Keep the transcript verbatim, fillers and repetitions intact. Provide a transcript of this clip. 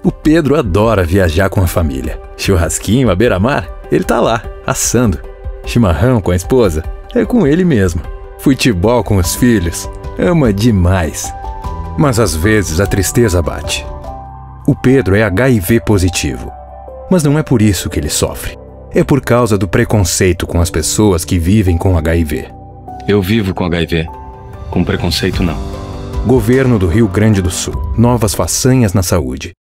O Pedro adora viajar com a família. Churrasquinho à beira-mar, ele tá lá, assando. Chimarrão com a esposa, é com ele mesmo. Futebol com os filhos, ama demais. Mas às vezes a tristeza bate. O Pedro é H I V positivo. Mas não é por isso que ele sofre. É por causa do preconceito com as pessoas que vivem com H I V. Eu vivo com H I V. Com preconceito, não. Governo do Rio Grande do Sul. Novas façanhas na saúde.